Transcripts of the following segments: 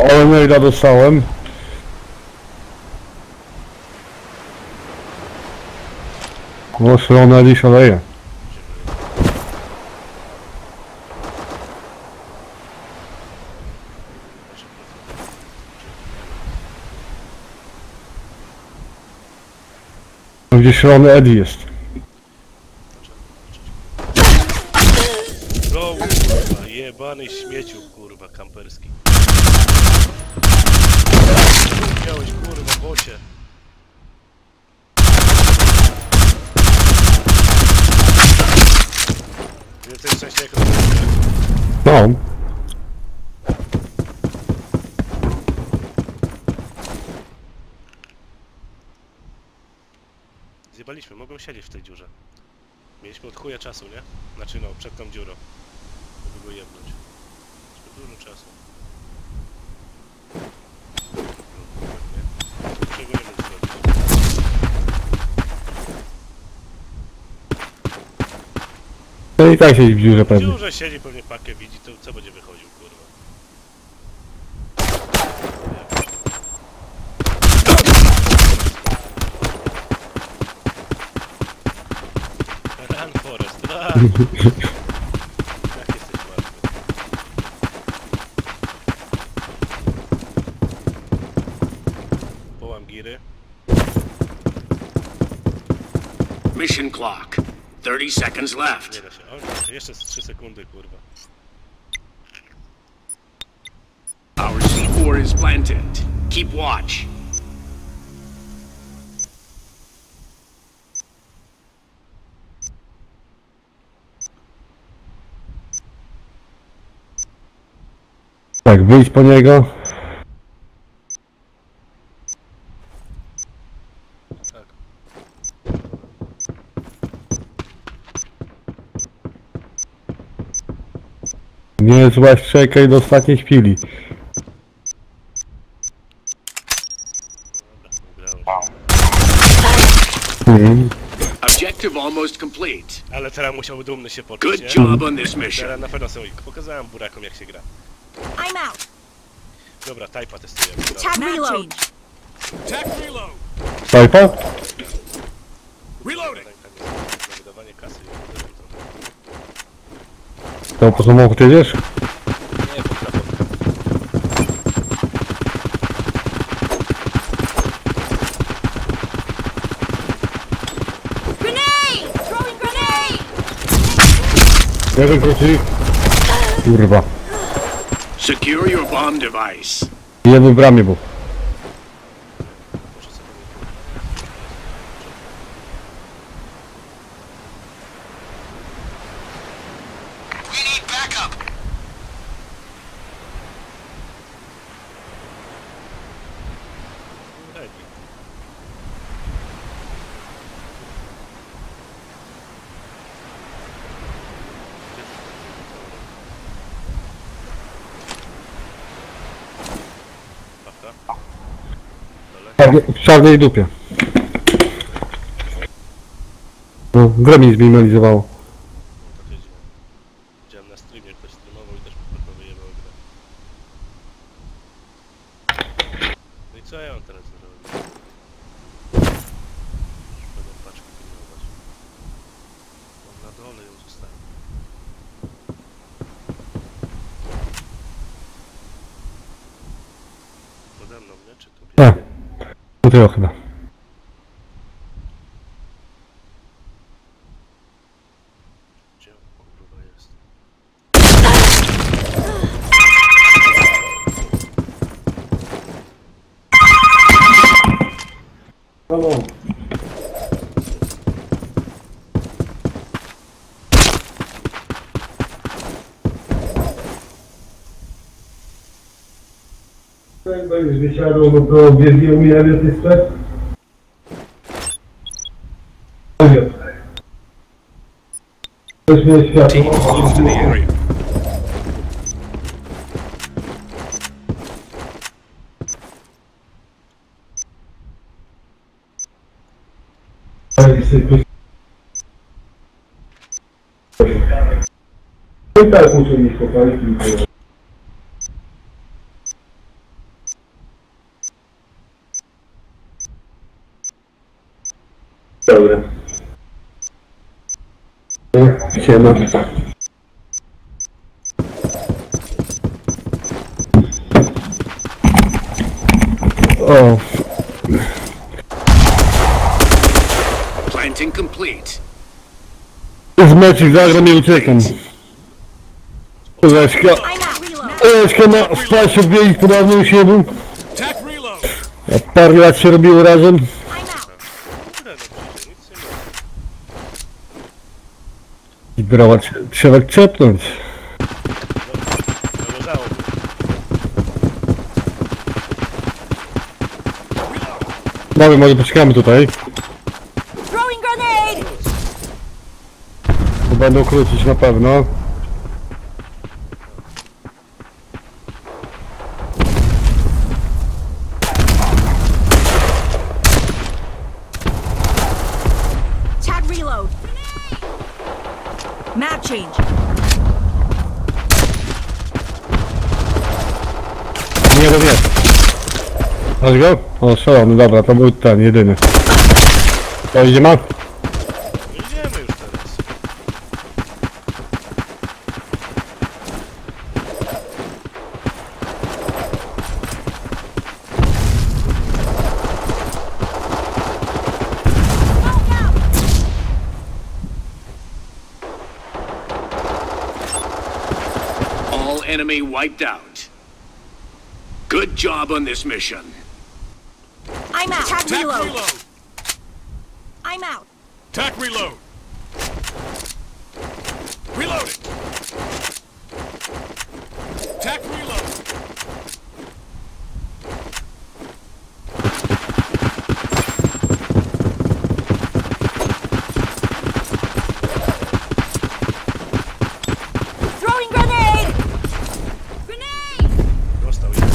Ale maila dostałem. O, szalona Eli szaleje. Gdzie szalony Eddie jest? No kurwa, jebany śmieciu, kurwa, kamperski. Miałeś, kurwa, bocie. Więcej szczęścia jak rozumiem. No. Zjebaliśmy, mogłem siedzieć w tej dziurze. Mieliśmy od chuja czasu, nie? Znaczy no, przed tą dziurą. Żeby go jebnąć. Mieliśmy dużo czasu. Czego nie mógł zrobić? To i tak siedzi w dziurze W pewnie. dziurze siedzi, pewnie pakę widzi, to co będzie wychodził, kurwa? Run, Forest, run! Jak jesteś martwy? Połam giry. Mission clock. 30 seconds left. Nie da się. O, jeszcze z 3 sekundy, kurwa. Our C4 is planted. Keep watch. Tak, wyjść po niego. Tak. Nie złaś czekaj do ostatniej chwili. Dobra, ugrało się. Objective almost complete. Ale teraz musiałby dumny się poczuć, Good nie? job on this mission. Teraz na pewno sobie pokazałem burakom, jak się gra. I'm out. Dobra, Type'a testujemy. Tag reload. Tech reload. Tajpa? Reloading. Na wydawanie kasy. To po samochód jedziesz? Nie, po prawo. Grenade! Throwing grenade! Jeden króci. Kurwa. Secure your bomb device. Jeden w bramie był. We need backup. Ready. Prawda? W czarnej dupie. No, grę mi zminimalizowało. No tak jeździłem. Widziałem na streamie, ktoś streamował i też po wyjebał grę. No i co ja mam teraz zrobić? Będę paczkę pilnować. Mam na dole ją zostawić. Pode mną, nie? Czy tu A, biegnie? tutaj chyba. Gdzie on, kurwa, jest? Halo. Jak będziesz wysiadał, no to wiedzie umieramy tej sklep? Też mnie światło. Close to the area. I tak muszę mieć chłopaki. Siema. O, Planting complete. z meczu zagram i uciekam. Leszka, I'm out. Reload. Leszka na spacie wbiegł podobnie u siebie. Attack reload. Jak parę lat się robiło razem. I'm out. Kurde, no przecież nic nie ma. I brawa trzeba czepnąć. Zależało. Dobra, może poczekamy tutaj. Throwing grenade. Bo będą krócić na pewno. Tag reload. Map change. Nie, bo nie. Masz go? O, szalony, dobra, to był ten, jedyny. To idzie ma? No idziemy już teraz. All enemy wiped out. Good job on this mission. I'm out. Tag Attack reload. reload. I'm out. Attack reload. Reloading. Attack reload. Throwing grenade. Grenade. Dostał jeden.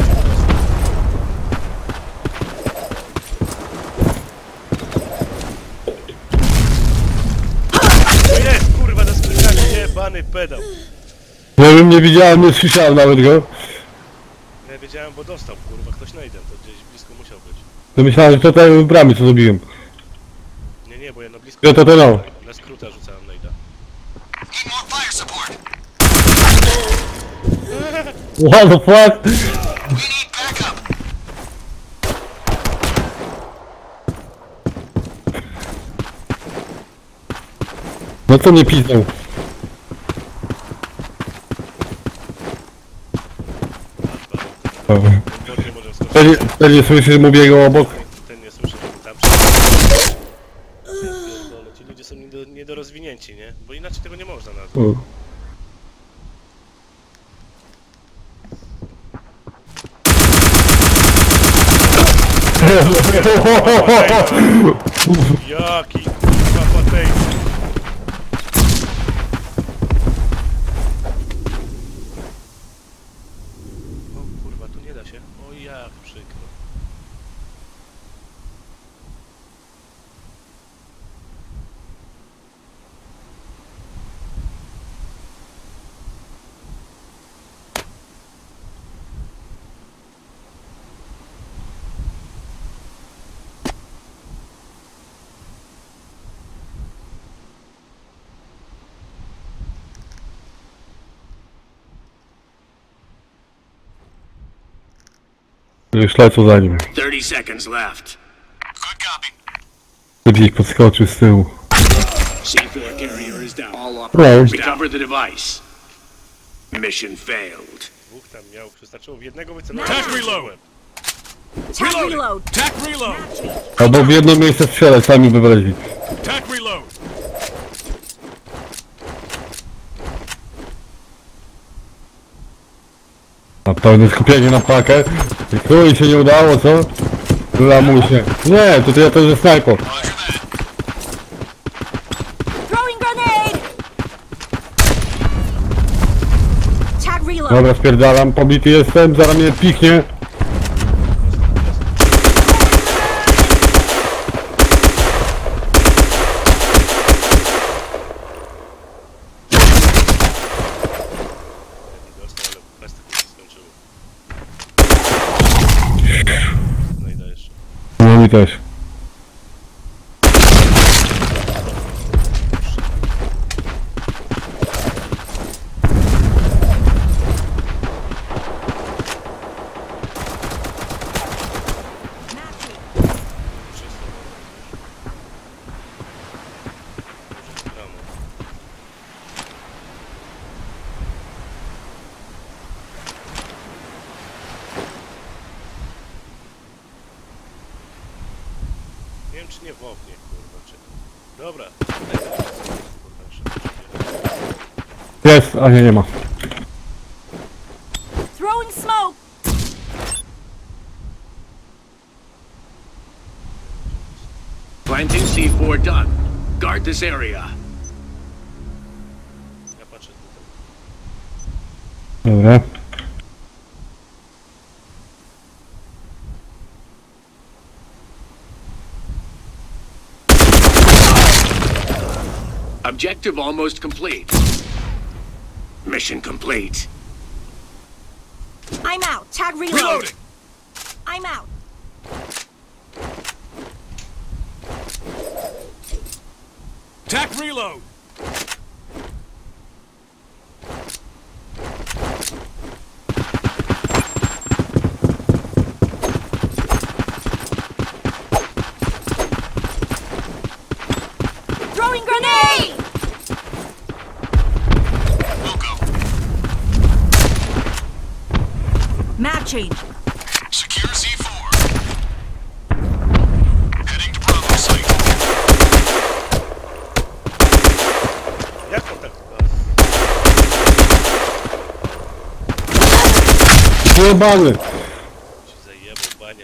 To jest, kurwa, na skrzydłach jebany pedał. Ja bym nie widziałem, nie słyszałem nawet go. Ja wiedziałem, bo dostał, kurwa, ktoś najdę, to gdzieś blisko musiał być. To myślałem, że to tutaj w bramie co zrobiłem. Nie, bo ja na blisko... Ja to no. Na skróta rzucałem najda. Need more fire support. What the fuck? We need backup. No to nie pisał. Ten nie może wskoczyć. Pewnie słyszy, że mu biegał obok. Ten nie słyszy, żeby tam przeskoczyć. Ja pierdolę, ci ludzie są niedorozwinięci, nie? Bo inaczej tego nie można nazwać. Jaki kurwa patejny. O kurwa, tu nie da się. O jak przykro. Już lecą za nim. 30 seconds left. Good copy. Gdzieś podskoczył z tyłu. C4 carrier is down. All up. Right. Recover the device. Mission failed. Dwóch tam miał, wystarczyło w jednego wycelować. Attack reload. Tag reload. Attack reload. Map change. Albo w jedno miejsce strzelać, sami wybrali. Attack reload. A pełne skupienie na pakę. I chuj się nie udało, co? Lamuj się. Nie, tutaj ja to jest snajper. Throwing grenade. Tag reload. Dobra, spierdalam, pobity jestem, zaraz mnie piknie. Dostał, ale kwestie to się skończyły. No i dajesz. No mi też. czy nie w oknie, kurwa, czy... Dobra. Jest, a nie ma. Throwing smoke. Planting C4 done. Guard this area. Ja patrzę tutaj. Dobra. Objective almost complete. Mission complete. I'm out. Tag reload. Reloading. I'm out. Tac reload. Throwing grenade. We'll go. Map change. Secure C4. Heading to Bravo site. Jak to tak? Zjebany. Ci zajebał, banie.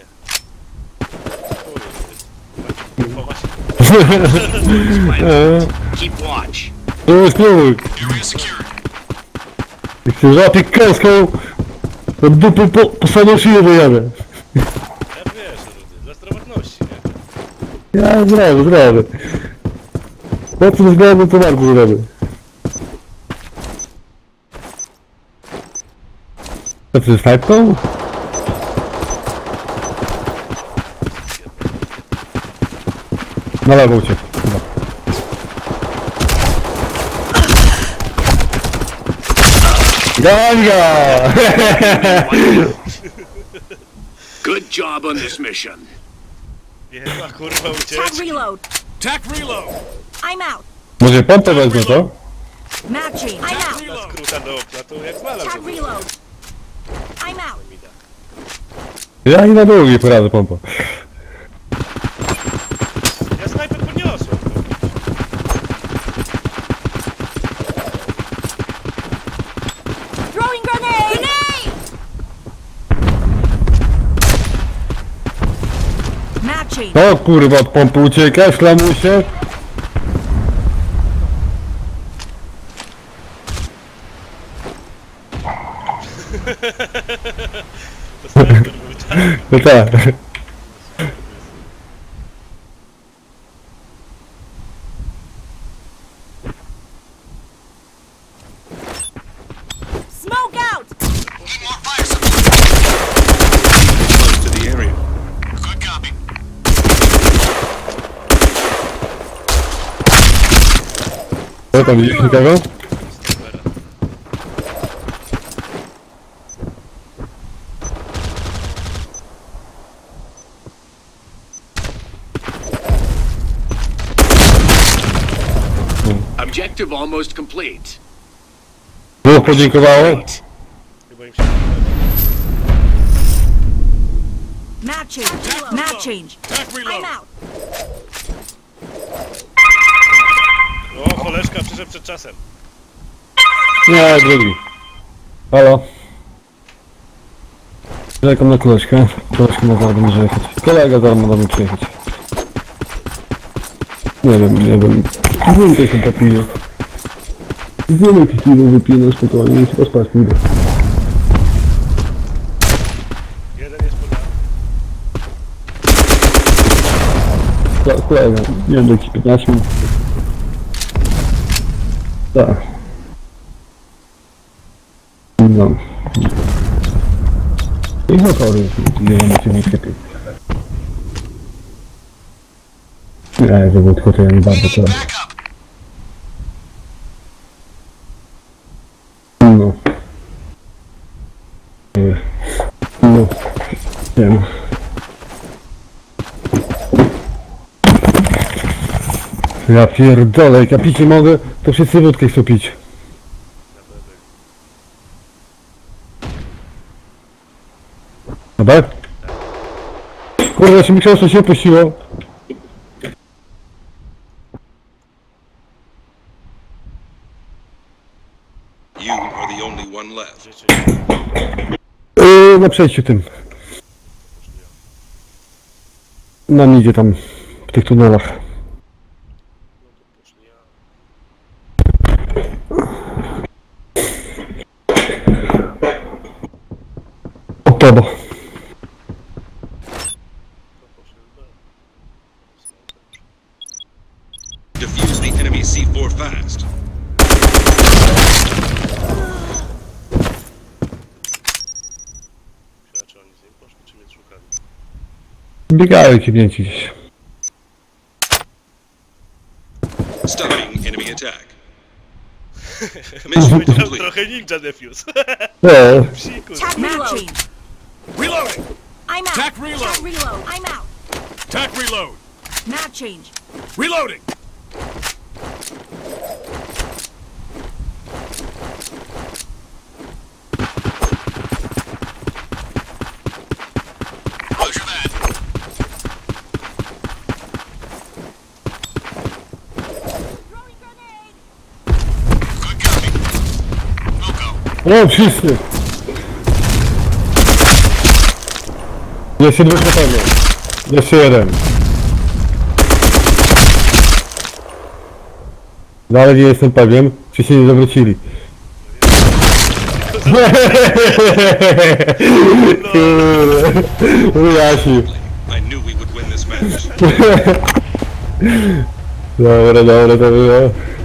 Kurwa, właśnie. Keep watch. Spróbuj. Area secured. Jak się złapie kreską, to dupy po samą szyję wyjadę. Ja wiesz, Rudy, dla zdrowotności, nie? Ja zrobię. Po tym względu to bardzo zrobię. Co ty z tajpką? Na lewo uciekł. Chyba. Ganga! Good job on this mission. Nie ma kurwa Tag ucieczki. reload. Tac reload. I'm out. Może pompę wezmę, to? Map change. I'm out. Na skróta do okna, to jak znalazł. Tag reload. I'm out. Ja i na długi poradzę pompą. Ja snajper podniosłem. Throwing grenade. Grenade. Map change. O kurwa, od pompy uciekasz, lamusie? To snajper był, tak? No tak. Smoke out. Need more fire support. Close to the area. Good copy. Co tam, widzisz nikogo? Snajpera. Objective almost complete. Dwóch podziękowało. Great. Chyba im się Map change. Map change. Tac reload. I'm out. O, koleżka przyszedł przed czasem. Nie, drugi. Halo. Czekam na koleżkę. Koleżka ma zaraz może jechać. Kolega zaraz ma do mnie przyjechać. Nie wiem. Dwójkę chyba pije. Dwójkę piwo wypiję na spokojnie i chyba spać pójdę. Jeden jest podany. Kolega, nie wiem, do jakichś 15 minut. Tak. No. I no chory, nie wiem, czy nie lepiej. Nie, to było tylko to ja nie bardzo teraz. Backup. No. No. Nie wiem. Ja pierdolę, jak ja pić nie mogę, to wszyscy wódkę chcą pić. Dobra? Kurde, się mi krzesło się opuściło. You are the only one left. Życie. Na przejściu tym. Poszli ja. Na midzie tam, w tych tunelach. No to poszli ja. Od teba. To poszli B. Defuse the enemy C4 fast. Czy oni z nim poszli, czy mnie szukali? Biegają kiwnięci gdzieś. Stopping enemy attack. Mission Powiedział complete. trochę ninja defuse. Psiku. Map change. Reloading! I'm out. Tac reload. Tac reload. I'm out. Tac reload! Map change. Reloading! Roger that. Throwing grenade. Good copy. We'll go. O, wszyscy! Jeszcze dwóch na pewno. Jeszcze jeden. Dalej nie jestem pewien, czy się nie zawrócili. Kurde, wyjaśnił. I knew we would win this match. Dobra, to było.